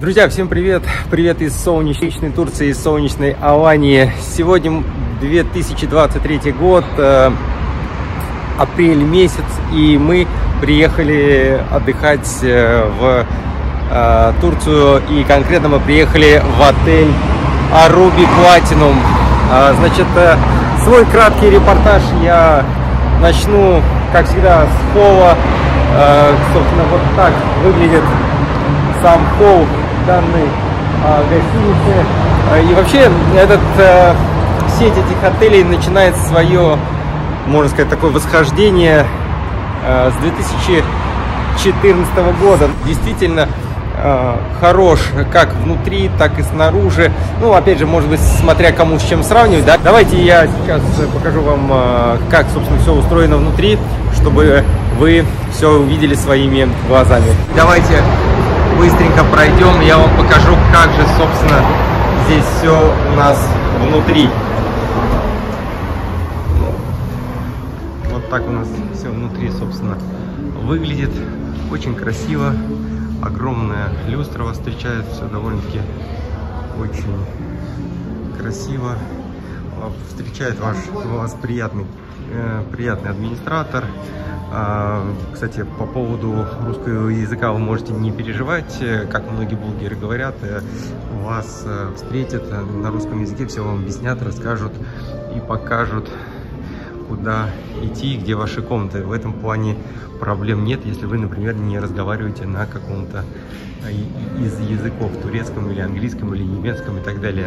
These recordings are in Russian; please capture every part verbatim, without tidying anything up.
Друзья, всем привет! Привет из солнечной Турции, из солнечной Алании. Сегодня две тысячи двадцать третий год, э, апрель месяц, и мы приехали отдыхать э, в э, Турцию, и конкретно мы приехали в отель Arubi Platinum. Э, значит, э, свой краткий репортаж я начну, как всегда, с холла. Э, собственно, вот так выглядит сам холл данной а, гостиницы. И вообще этот а, сеть этих отелей начинает свое, можно сказать, такое восхождение а, с две тысячи четырнадцатого года. Действительно а, хорош как внутри, так и снаружи. Ну, опять же, может быть, смотря кому с чем сравнивать, да? Давайте я сейчас покажу вам, а, как, собственно, все устроено внутри, чтобы вы все увидели своими глазами. Давайте быстренько пройдем, я вам покажу, как же, собственно, здесь все у нас внутри. Вот так у нас все внутри, собственно, выглядит. Очень красиво. Огромная люстра вас встречает, все довольно-таки очень красиво. Встречает ваш, вас приятный, э, приятный администратор. Кстати, по поводу русского языка вы можете не переживать, как многие блогеры говорят, вас встретят на русском языке, все вам объяснят, расскажут и покажут, куда идти, где ваши комнаты. В этом плане проблем нет, если вы, например, не разговариваете на каком-то из языков, турецком или английском или немецком и так далее.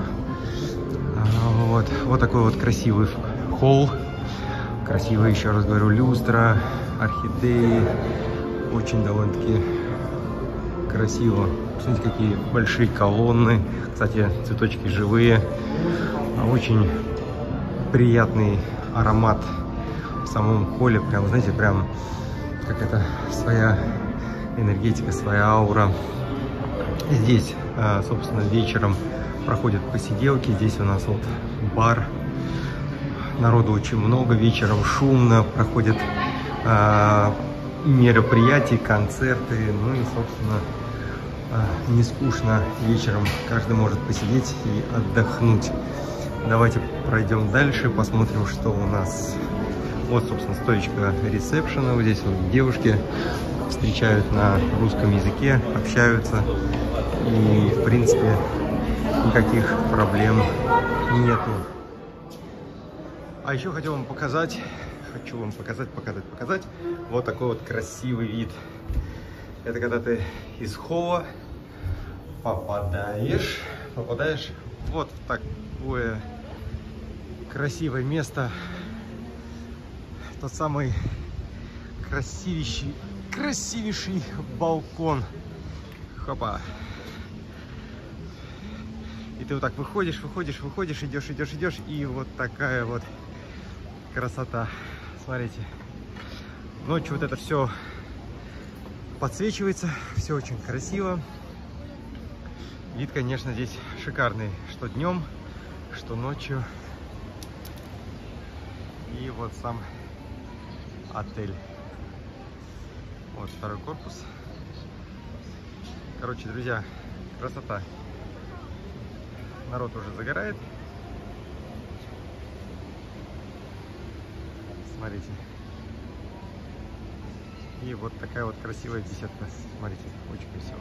Вот, вот такой вот красивый холл. Красиво, еще раз говорю, люстра, орхидеи, очень довольно-таки красиво. Посмотрите, какие большие колонны, кстати, цветочки живые, очень приятный аромат в самом холле, прям, знаете, прям какая-то своя энергетика, своя аура. Здесь, собственно, вечером проходят посиделки, здесь у нас вот бар. Народу очень много, вечером шумно, проходят э, мероприятия, концерты, ну и, собственно, э, не скучно вечером, каждый может посидеть и отдохнуть. Давайте пройдем дальше, посмотрим, что у нас. Вот, собственно, стоечка ресепшена, вот здесь вот девушки встречают на русском языке, общаются, и, в принципе, никаких проблем нету. А еще хотел вам показать, хочу вам показать, показать, показать вот такой вот красивый вид. Это когда ты из холла попадаешь, попадаешь вот в такое красивое место. Тот самый красивейший, красивейший балкон. Хопа. И ты вот так выходишь, выходишь, выходишь, идешь, идешь, идешь, и вот такая вот красота. Смотрите, ночью вот это все подсвечивается, все очень красиво. Вид, конечно, здесь шикарный, что днем, что ночью. И вот сам отель. Вот второй корпус. Короче, друзья, красота. Народ уже загорает. Смотрите. И вот такая вот красивая беседка. Смотрите, очень красиво.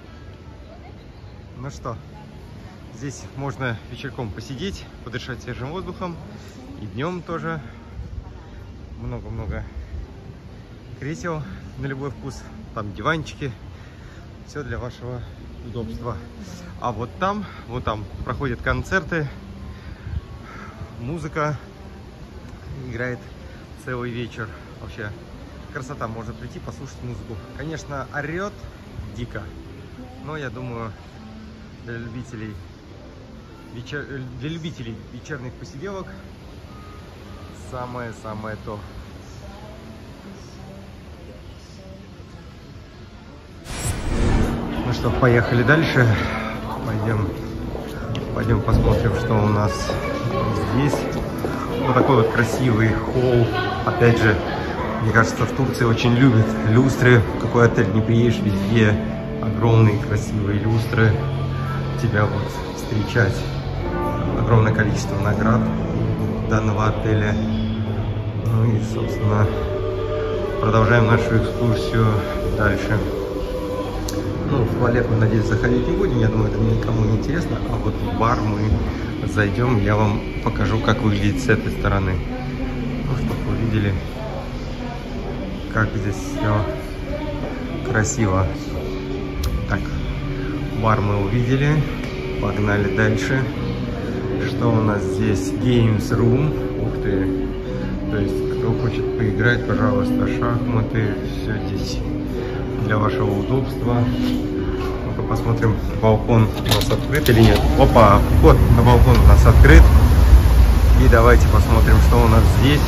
Ну что, здесь можно вечерком посидеть, подышать свежим воздухом. И днем тоже много-много кресел на любой вкус. Там диванчики. Все для вашего удобства. А вот там, вот там проходят концерты, музыка играет целый вечер. Вообще красота, можно прийти послушать музыку. Конечно, орет дико, но я думаю, для любителей вечер... для любителей вечерних посиделок самое-самое то. Ну что, поехали дальше. Пойдем, пойдем посмотрим, что у нас здесь. Вот такой вот красивый холл. Опять же, мне кажется, в Турции очень любят люстры. В какой отель не приедешь, везде огромные красивые люстры, тебя вот встречать. Огромное количество наград данного отеля. Ну и, собственно, продолжаем нашу экскурсию дальше. Ну, в туалет мы, надеюсь, заходить не будем, я думаю, это никому не интересно. А вот в бар мы зайдем, я вам покажу, как выглядит с этой стороны. Ну, чтобы вы видели, как здесь все красиво. Так, бар мы увидели, погнали дальше. Что у нас здесь? Games Room. Ух ты! То есть, кто хочет поиграть, пожалуйста, шахматы, все здесь для вашего удобства. Ну-ка посмотрим, балкон у нас открыт или нет. Опа, вход на балкон у нас открыт. И давайте посмотрим, что у нас здесь.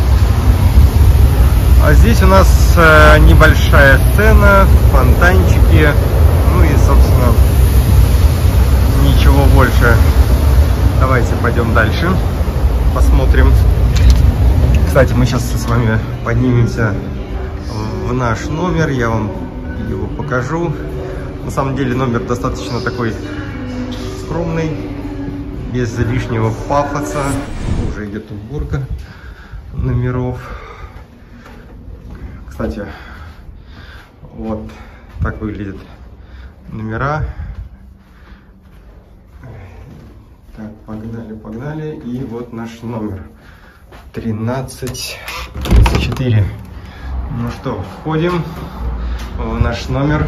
А здесь у нас э, небольшая сцена, фонтанчики, ну и, собственно, ничего больше. Давайте пойдем дальше, посмотрим. Кстати, мы сейчас с вами поднимемся в наш номер, я вам его покажу. На самом деле номер достаточно такой скромный, без лишнего пафоса. Уже идет уборка номеров. Кстати, вот так выглядят номера. Так, погнали, погнали. И вот наш номер тринадцать тридцать четыре. Ну что, входим в наш номер.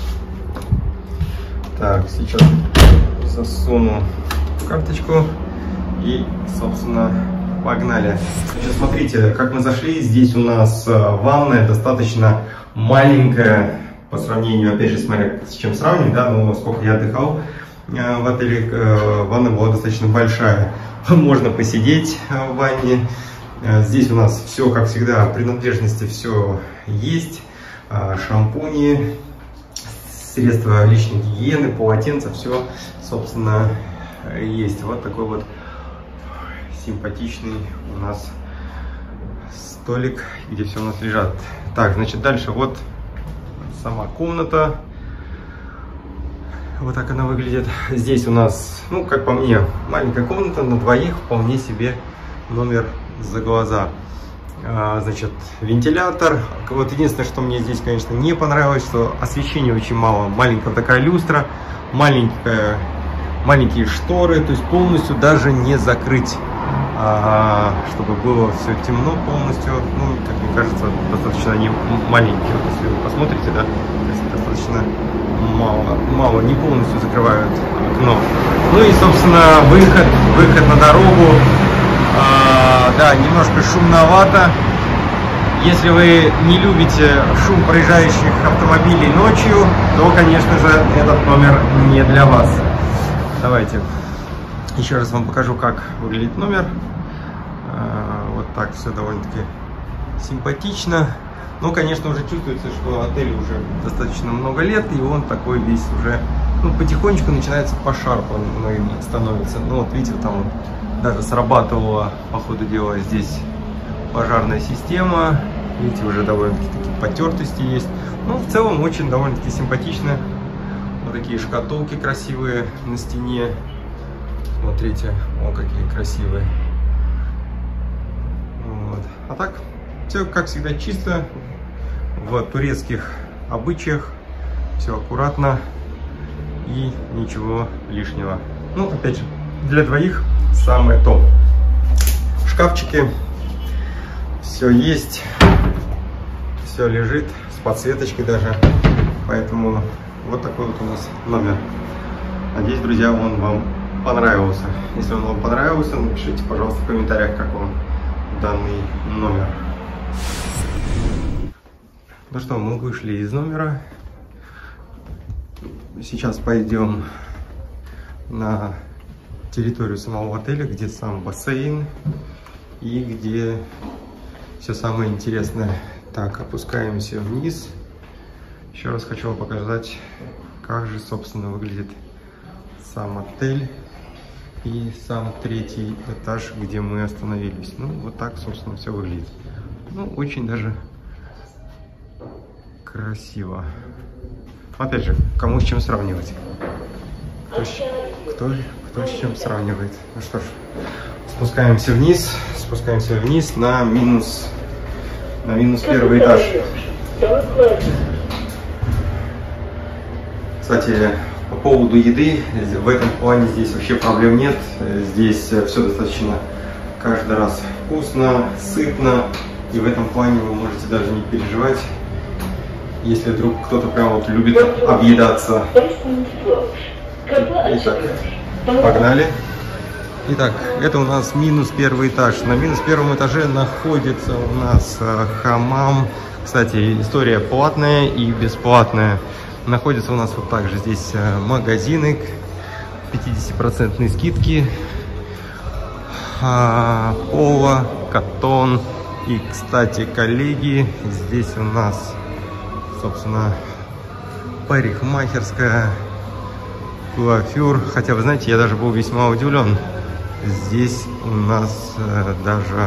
Так, сейчас засуну карточку и, собственно, погнали. Сейчас смотрите, как мы зашли. Здесь у нас ванная достаточно маленькая по сравнению, опять же, смотря с чем сравнивать, да, но сколько я отдыхал в отеле, ванна была достаточно большая. Можно посидеть в ванне. Здесь у нас все, как всегда, принадлежности все есть. Шампуни, средства личной гигиены, полотенца, все, собственно, есть. Вот такой вот симпатичный у нас столик, где все у нас лежат. Так, значит, дальше вот сама комната. Вот так она выглядит. Здесь у нас, ну, как по мне, маленькая комната на двоих, вполне себе номер за глаза. А, значит, вентилятор. Вот единственное, что мне здесь, конечно, не понравилось, что освещения очень мало. Маленькая такая люстра, маленькая, маленькие шторы, то есть полностью даже не закрыть, а, чтобы было все темно полностью. Ну, как мне кажется, достаточно они маленькие. Вот если вы посмотрите, да, то есть достаточно мало, мало, не полностью закрывают окно. Ну и, собственно, выход, выход на дорогу. А, да, немножко шумновато. Если вы не любите шум проезжающих автомобилей ночью, то, конечно же, этот номер не для вас. Давайте еще раз вам покажу, как выглядит номер. А, вот так все довольно-таки симпатично. Но, конечно, уже чувствуется, что отель уже достаточно много лет, и он такой весь уже, ну, потихонечку начинается пошарпанным становится. Ну, вот видите, там вот даже срабатывала, по ходу дела, здесь пожарная система. Видите, уже довольно-таки такие потертости есть. Ну, в целом, очень довольно-таки симпатично. Вот такие шкатулки красивые на стене. Смотрите, о, какие красивые. Вот. А так, все, как всегда, чисто. В турецких обычаях. Все аккуратно. И ничего лишнего. Ну, опять же, для двоих самое то. Шкафчики. Все есть. Все лежит. С подсветочкой даже. Поэтому вот такой вот у нас номер. Надеюсь, друзья, он вам понравился. Если он вам понравился, напишите, пожалуйста, в комментариях, как вам данный номер. Ну что, мы вышли из номера. Сейчас пойдем на территорию самого отеля, где сам бассейн и где все самое интересное. Так, опускаемся вниз. Еще раз хочу вам показать, как же, собственно, выглядит сам отель и сам третий этаж, где мы остановились. Ну, вот так, собственно, все выглядит. Ну, очень даже красиво. Опять же, кому с чем сравнивать? Кто, кто, кто с чем сравнивает? Ну что ж, спускаемся вниз, спускаемся вниз на минус, на минус первый этаж. Кстати, по поводу еды, в этом плане здесь вообще проблем нет. Здесь все достаточно каждый раз вкусно, сытно. И в этом плане вы можете даже не переживать, если вдруг кто-то прям вот любит объедаться. Итак, погнали. Итак, это у нас минус первый этаж. На минус первом этаже находится у нас э, хамам. Кстати, история платная и бесплатная. Находится у нас вот также здесь э, магазины, пятидесятипроцентные скидки, э, Поло, Катон. И, кстати, коллеги, здесь у нас, собственно, парикмахерская, куафюр. Хотя, вы знаете, я даже был весьма удивлен. Здесь у нас э, даже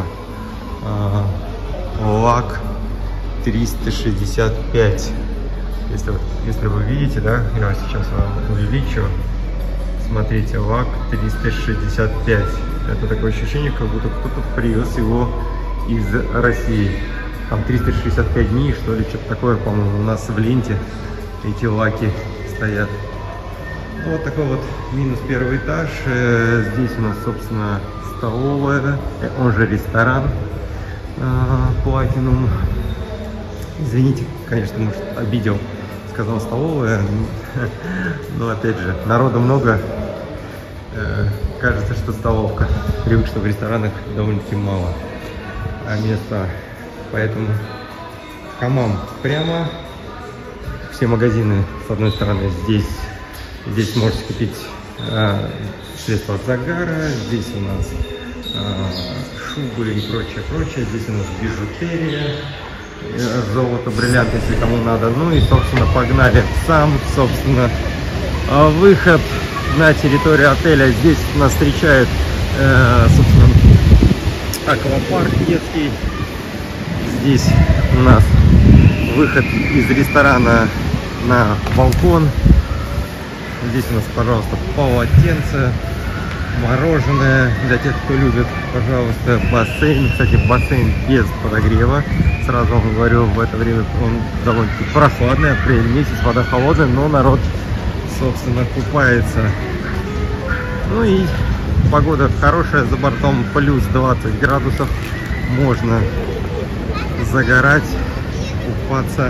э, лак триста шестьдесят пять. Если, если вы видите, да, я сейчас вам увеличу. Смотрите, лак триста шестьдесят пять. Это такое ощущение, как будто кто-то привез его из России. Там триста шестьдесят пять дней, что ли, что-то такое, по-моему, у нас в ленте эти лаки стоят. Вот такой вот минус первый этаж. Здесь у нас, собственно, столовая, он же ресторан Platinum. Извините, конечно, может, обидел, сказал столовая, но опять же, народу много, кажется, что столовка. Привык, что в ресторанах довольно-таки мало места, поэтому хамам прямо. Все магазины, с одной стороны, здесь, здесь можете купить э, средства от загара, здесь у нас э, шубы и прочее, прочее, здесь у нас бижутерия, э, золото, бриллианты, если кому надо. Ну и, собственно, погнали в сам, собственно, выход на территорию отеля. Здесь нас встречает, э, собственно, аквапарк детский. Здесь у нас выход из ресторана на балкон. Здесь у нас, пожалуйста, полотенце, мороженое для тех, кто любит. Пожалуйста, бассейн. Кстати, бассейн без подогрева. Сразу вам говорю, в это время он довольно-таки прохладный, апрель месяц, вода холодная, но народ, собственно, купается. Ну и погода хорошая, за бортом плюс двадцать градусов. Можно загорать, купаться.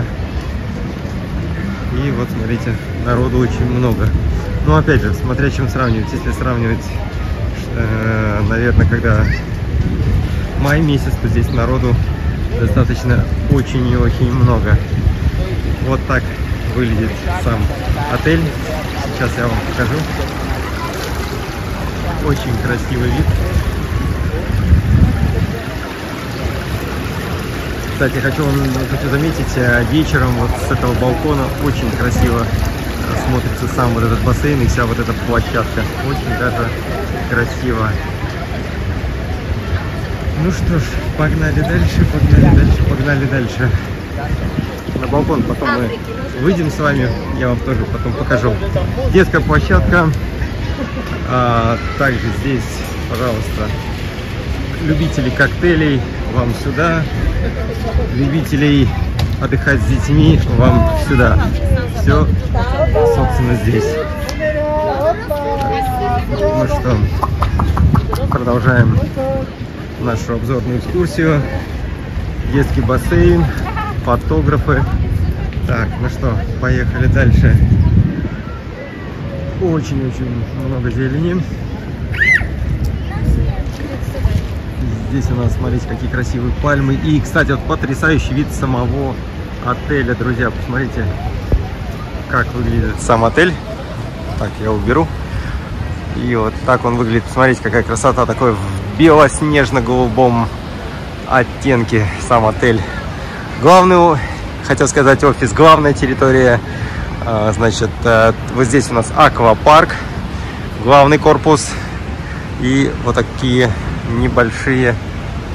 И вот смотрите, народу очень много. Но опять же, смотря чем сравнивать. Если сравнивать, э, наверное, когда май месяц, то здесь народу достаточно очень и очень много. Вот так выглядит сам отель. Сейчас я вам покажу. Очень красивый вид. Кстати, хочу, хочу заметить, вечером вот с этого балкона очень красиво смотрится сам вот этот бассейн и вся вот эта площадка. Очень даже красиво. Ну что ж, погнали дальше, погнали дальше, погнали дальше. На балкон потом мы выйдем с вами, я вам тоже потом покажу. Детская площадка. А, также здесь, пожалуйста, любители коктейлей, вам сюда. Любителей отдыхать с детьми, вам сюда. Все, собственно, здесь. Ну что, продолжаем нашу обзорную экскурсию. Детский бассейн, фотографы. Так, ну что, поехали дальше. Очень-очень много зелени. Здесь у нас, смотрите, какие красивые пальмы. И, кстати, вот потрясающий вид самого отеля, друзья. Посмотрите, как выглядит сам отель. Так, я уберу. И вот так он выглядит. Посмотрите, какая красота. Такой в белоснежно-голубом оттенке сам отель. Главный, хотел сказать, офис, главная территория. Значит, вот здесь у нас аквапарк, главный корпус. И вот такие небольшие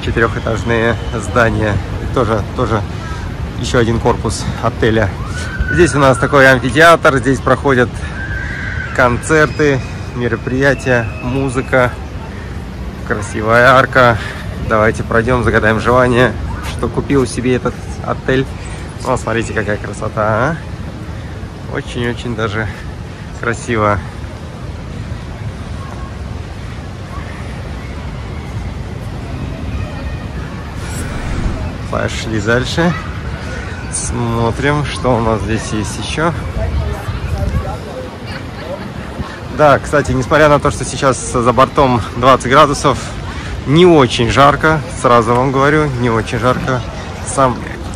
четырехэтажные здания. Тоже, тоже еще один корпус отеля. Здесь у нас такой амфитеатр, здесь проходят концерты, мероприятия, музыка, красивая арка. Давайте пройдем, загадаем желание, что купил себе этот отель. Ну, смотрите, какая красота, а? Очень-очень даже красиво. Пошли дальше. Смотрим, что у нас здесь есть еще. Да, кстати, несмотря на то, что сейчас за бортом двадцать градусов, не очень жарко, сразу вам говорю, не очень жарко. Сам,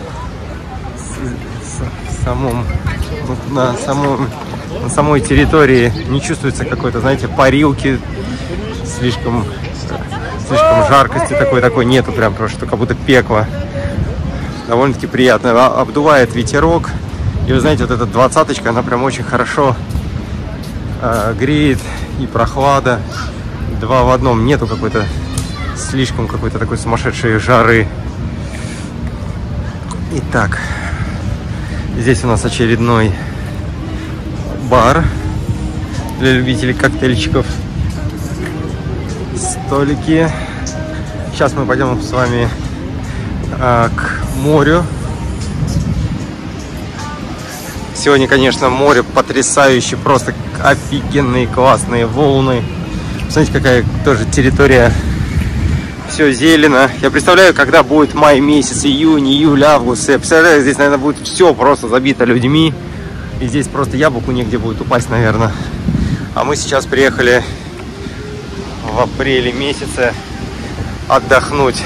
с, самом, на, самом, на самой территории не чувствуется какой-то, знаете, парилки, слишком, слишком жаркости такой-такой нету, прям просто как будто пекло. Довольно-таки приятно. Обдувает ветерок. И вы знаете, вот эта двадцаточка, она прям очень хорошо э, греет. И прохлада. Два в одном. Нету какой-то слишком какой-то такой сумасшедшей жары. Итак, здесь у нас очередной бар для любителей коктейльчиков. Столики. Сейчас мы пойдем с вами а, к морю. Сегодня, конечно, море потрясающе, просто офигенные, классные волны. Смотрите, какая тоже территория. Все зелено. Я представляю, когда будет май месяц, июнь, июль, август. Я представляю, здесь, наверное, будет все просто забито людьми. И здесь просто яблоку негде будет упасть, наверное. А мы сейчас приехали в апреле месяце отдохнуть.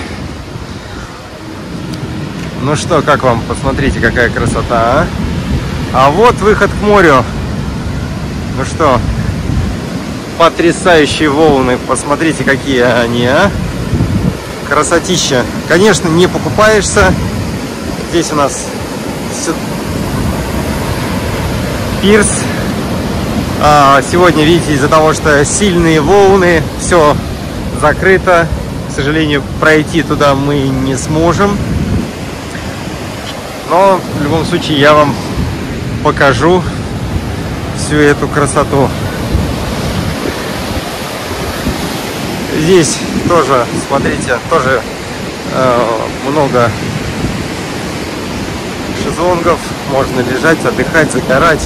Ну что, как вам? Посмотрите, какая красота, а? А вот выход к морю. Ну что, потрясающие волны. Посмотрите, какие они, а? Красотища. Конечно, не покупаешься. Здесь у нас пирс. А сегодня, видите, из-за того, что сильные волны, все закрыто. К сожалению, пройти туда мы не сможем. Но в любом случае я вам покажу всю эту красоту. Здесь тоже, смотрите, тоже э, много шезлонгов. Можно лежать, отдыхать, загорать.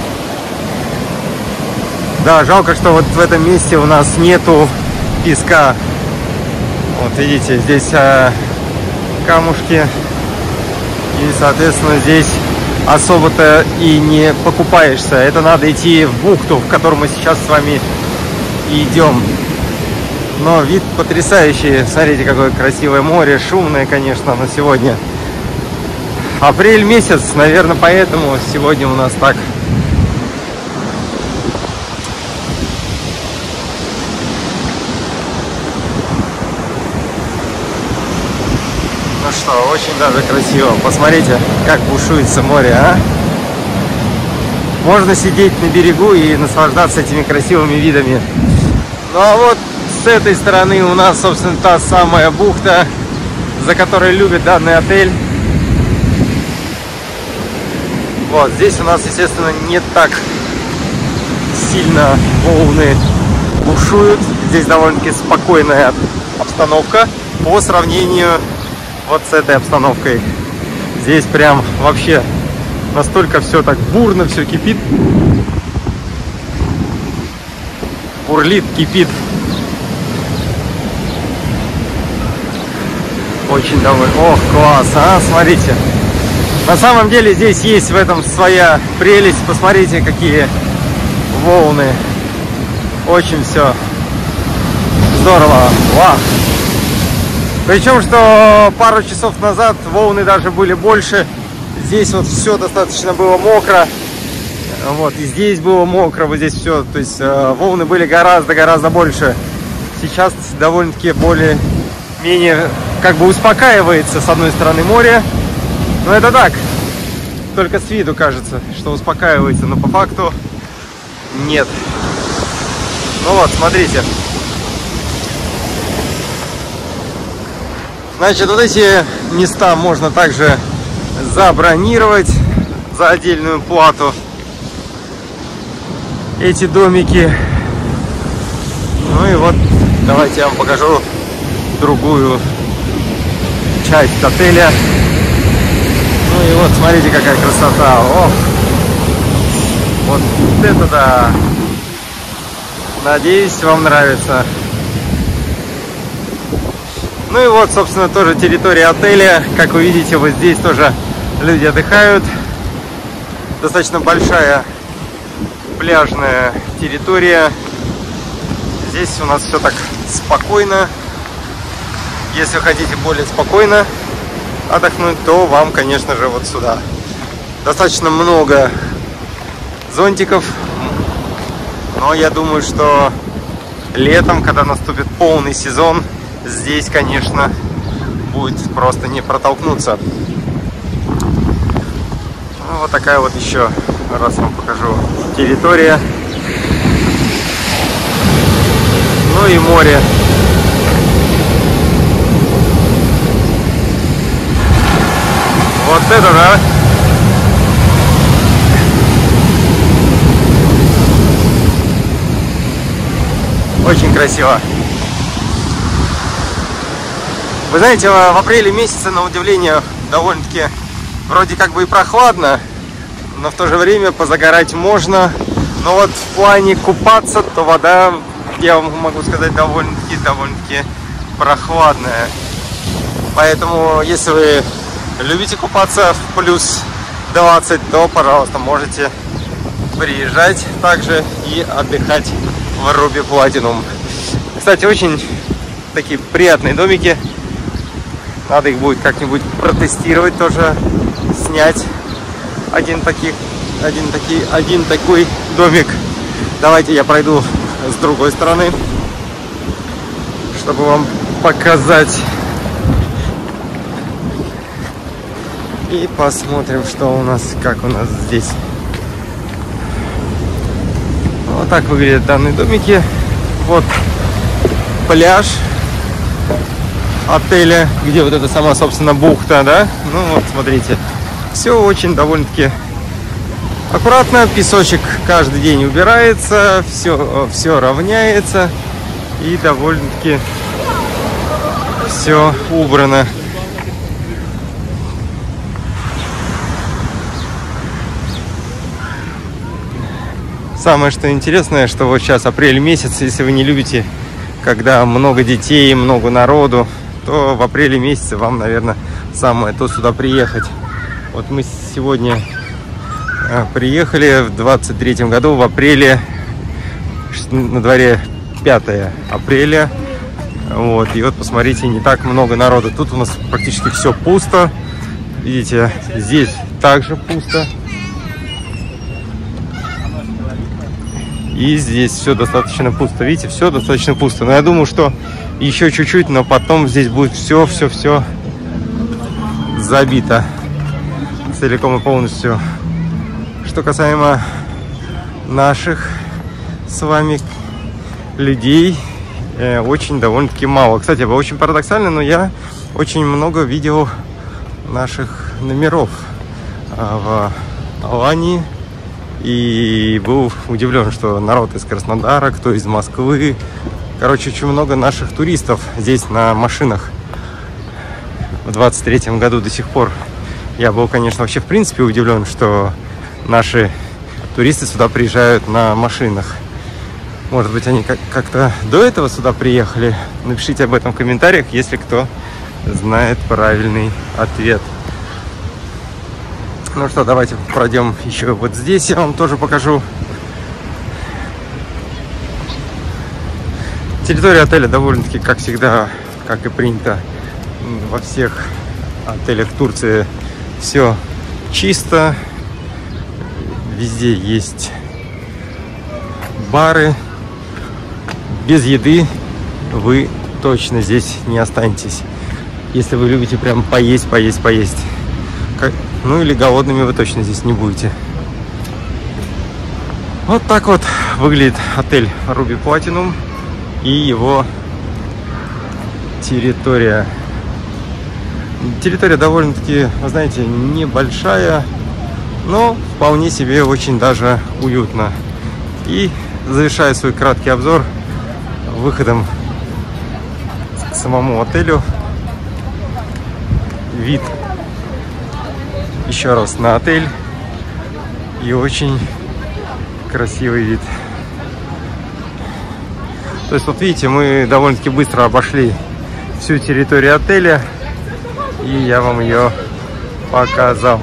Да, жалко, что вот в этом месте у нас нету песка. Вот видите, здесь э, камушки. И, соответственно, здесь особо-то и не покупаешься. Это надо идти в бухту, в которую мы сейчас с вами идем. Но вид потрясающий. Смотрите, какое красивое море. Шумное, конечно, но сегодня апрель месяц. Наверное, поэтому сегодня у нас так. Ну что, очень даже красиво. Посмотрите, как бушуется море, а? Можно сидеть на берегу и наслаждаться этими красивыми видами. Ну а вот с этой стороны у нас, собственно, та самая бухта, за которой любит данный отель. Вот, здесь у нас, естественно, не так сильно волны бушуют. Здесь довольно-таки спокойная обстановка по сравнению вот с этой обстановкой. Здесь прям вообще настолько все так бурно, все кипит. Бурлит, кипит. Очень довольно. Ох, класс, а, смотрите. На самом деле здесь есть в этом своя прелесть. Посмотрите, какие волны. Очень все здорово. Вау. Причем, что пару часов назад волны даже были больше. Здесь вот все достаточно было мокро. Вот, и здесь было мокро, вот здесь все. То есть э, волны были гораздо-гораздо больше. Сейчас довольно-таки более-менее как бы успокаивается с одной стороны море. Но это так. Только с виду кажется, что успокаивается, но по факту нет. Ну вот, смотрите. Значит, вот эти места можно также забронировать. за отдельную плату эти домики. Ну и вот давайте я вам покажу другую часть отеля. Ну и вот смотрите, какая красота. Ох, вот это да. Надеюсь, вам нравится. Ну и вот, собственно, тоже территория отеля. Как вы видите, вот здесь тоже люди отдыхают. Достаточно большая пляжная территория. Здесь у нас все так спокойно. Если хотите более спокойно отдохнуть, то вам, конечно же, вот сюда. Достаточно много зонтиков. Но я думаю, что летом, когда наступит полный сезон, здесь, конечно, будет просто не протолкнуться. Ну, вот такая вот еще раз вам покажу территория. Ну и море. Вот это да! Очень красиво. Вы знаете, в апреле месяце, на удивление, довольно-таки вроде как бы и прохладно, но в то же время позагорать можно. Но вот в плане купаться, то вода, я вам могу сказать, довольно-таки довольно-таки прохладная. Поэтому, если вы любите купаться в плюс двадцать, то, пожалуйста, можете приезжать также и отдыхать в Ruby Platinum. Кстати, очень такие приятные домики. Надо их будет как-нибудь протестировать тоже, снять один таких, один такой, один такой домик. Давайте я пройду с другой стороны, чтобы вам показать. И посмотрим, что у нас, как у нас здесь. Вот так выглядят данные домики. Вот пляж отеля, где вот эта сама, собственно, бухта, да? Ну вот, смотрите. Все очень довольно-таки аккуратно. Песочек каждый день убирается, все, все равняется. И довольно-таки все убрано. Самое что интересное, что вот сейчас апрель месяц, если вы не любите, когда много детей, много народу, то в апреле месяце вам, наверное, самое то сюда приехать. Вот мы сегодня приехали в двадцать третьем году, в апреле, на дворе пятое апреля. Вот, и вот посмотрите, не так много народу. Тут у нас практически все пусто. Видите, здесь также пусто. И здесь все достаточно пусто. Видите, все достаточно пусто. Но я думаю, что еще чуть-чуть, но потом здесь будет все-все-все забито. Целиком и полностью. Что касаемо наших с вами людей, э, очень довольно-таки мало. Кстати, было очень парадоксально, но я очень много видел наших номеров э, в Алании. И был удивлен, что народ из Краснодара, кто из Москвы. Короче, очень много наших туристов здесь на машинах. В двадцать третьем году до сих пор. Я был, конечно, вообще в принципе удивлен, что наши туристы сюда приезжают на машинах. Может быть, они как-то до этого сюда приехали? Напишите об этом в комментариях, если кто знает правильный ответ. Ну что, давайте пройдем еще вот здесь, я вам тоже покажу. Территория отеля довольно-таки, как всегда, как и принято во всех отелях Турции, все чисто. Везде есть бары. Без еды вы точно здесь не останетесь. Если вы любите прям поесть, поесть, поесть. Ну или голодными вы точно здесь не будете. Вот так вот выглядит отель Ruby Platinum и его территория. Территория довольно-таки, вы знаете, небольшая. но вполне себе очень даже уютно. И завершаю свой краткий обзор выходом к самому отелю. Вид еще раз на отель и очень красивый вид. То есть вот видите, мы довольно-таки быстро обошли всю территорию отеля, и я вам ее показал.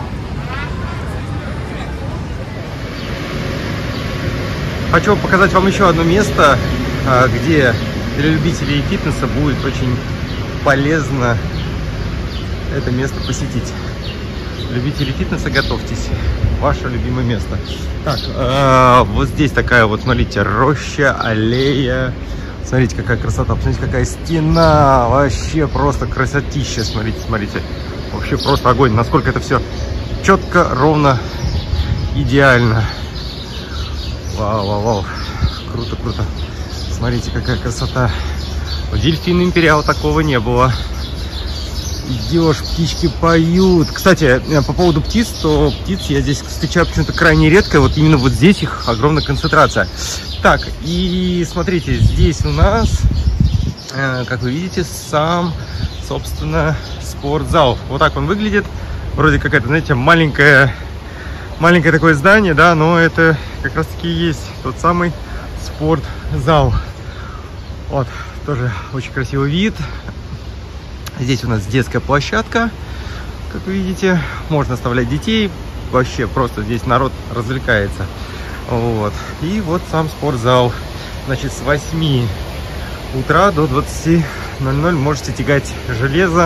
Хочу показать вам еще одно место, где для любителей фитнеса будет очень полезно это место посетить. Любители фитнеса, готовьтесь. Ваше любимое место. Так, э, вот здесь такая вот, смотрите, роща, аллея. Смотрите, какая красота. Посмотрите, какая стена. Вообще просто красотища. Смотрите, смотрите. Вообще просто огонь. Насколько это все четко, ровно, идеально. Вау, вау, вау. Круто, круто. Смотрите, какая красота. В Дельфин Империал такого не было. Идешь, птички поют. Кстати, по поводу птиц, то птиц я здесь встречаю почему-то крайне редко. Вот именно вот здесь их огромная концентрация. Так, и смотрите, здесь у нас, как вы видите, сам, собственно, спортзал. Вот так он выглядит. Вроде какая-то, знаете, маленькое, маленькое такое здание, да, но это как раз таки и есть тот самый спортзал. Вот, тоже очень красивый вид. Здесь у нас детская площадка, как вы видите, можно оставлять детей, вообще просто здесь народ развлекается. Вот. И вот сам спортзал, значит, с восьми утра до двадцати ноль-ноль можете тягать железо.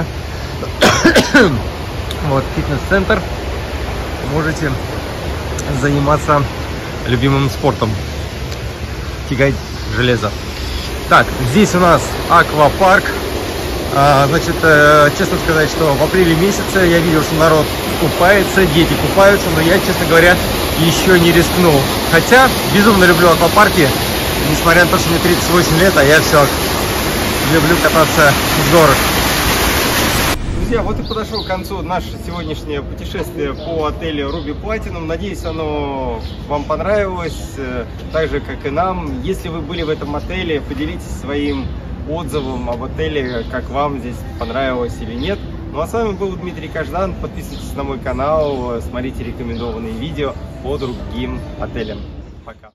Вот, фитнес-центр, можете заниматься любимым спортом, тягать железо. Так, здесь у нас аквапарк. А, значит, э, честно сказать, что в апреле месяце я видел, что народ купается, дети купаются, но я, честно говоря, еще не рискнул. Хотя безумно люблю аквапарки, несмотря на то, что мне тридцать восемь лет, а я все люблю кататься в горах. Друзья, вот и подошло к концу наше сегодняшнее путешествие по отелю Ruby Platinum. Надеюсь, оно вам понравилось, так же, как и нам. Если вы были в этом отеле, поделитесь своим отзывом об отеле, как вам здесь понравилось или нет. Ну а с вами был Дмитрий Каждан. Подписывайтесь на мой канал, смотрите рекомендованные видео по другим отелям. Пока.